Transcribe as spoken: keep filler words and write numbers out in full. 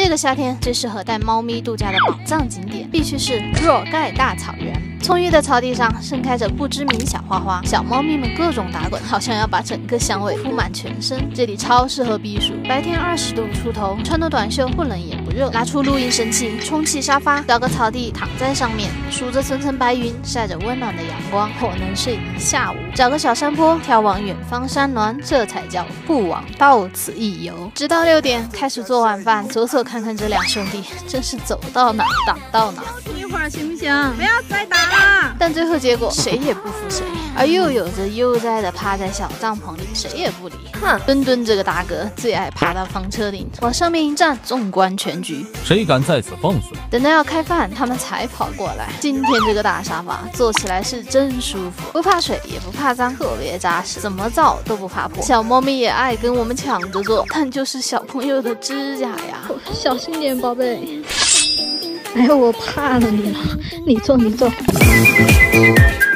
这个夏天最适合带猫咪度假的宝藏景点，必须是若盖大草原。葱郁的草地上盛开着不知名小花花，小猫咪们各种打滚，好像要把整个香味铺满全身。这里超适合避暑，白天二十度出头，穿着短袖不冷也不热，拿出露营神器，充气沙发，找个草地躺在上面，数着层层白云，晒着温暖的阳光，我能睡一下午。找个小山坡，眺望远方山峦，这才叫不枉到此一游。直到六点开始做晚饭，左左看看这两兄弟，真是走到哪挡到哪。 一会儿行不行？不要再打了。 但最后结果谁也不服谁，而又有着悠哉的趴在小帐篷里，谁也不理。哼，墩墩这个大哥最爱爬到房车顶，往上面一站，纵观全局。 谁敢在此放肆？ 等到要开饭，他们才跑过来。今天这个大沙发坐起来是真舒服，不怕水也不怕脏，特别扎实，怎么造都不怕破。小猫咪也爱跟我们抢着坐，但就是小朋友的指甲呀， 小心点，宝贝。哎，我怕了你了，你坐，你坐。